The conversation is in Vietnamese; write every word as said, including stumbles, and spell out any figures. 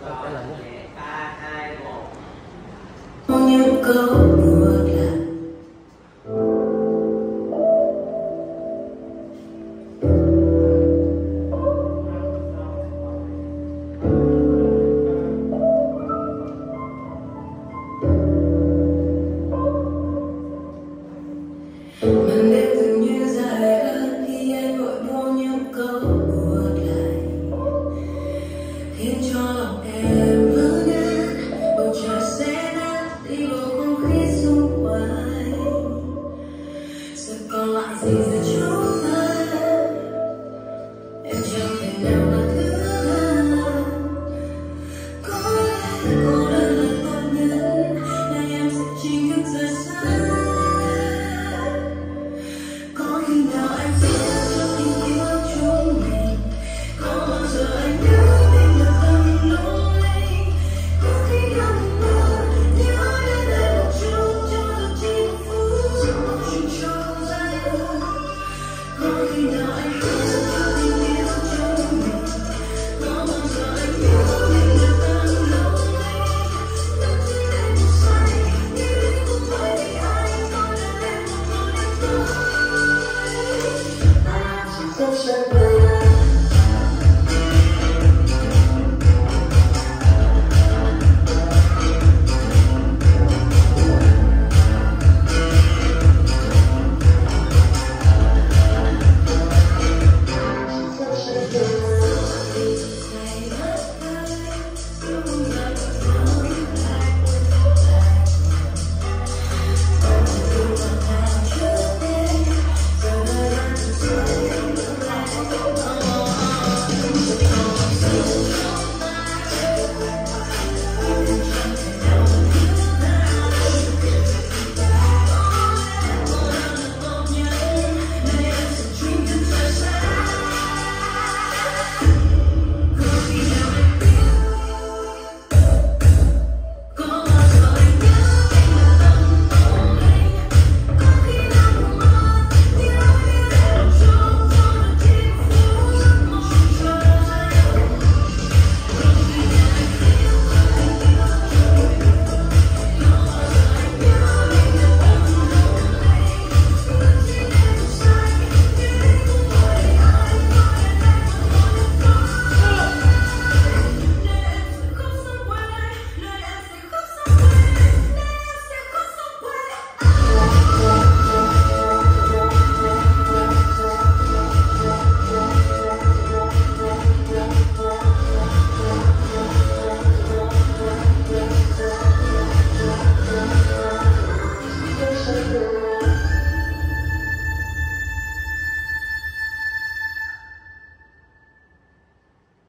Trả lời nhé. ba hai một. Những câu ngược lại màn đêm dường như dài hơn khi anh vội buông những câu ngược lại, khiến cho lòng em vỡ nát. Bầu trời sẽ nát đi bầu không khí xung quanh, giờ còn lại gì giữa chúng ta? Em chẳng thể nào mà thứ hai có lẽ có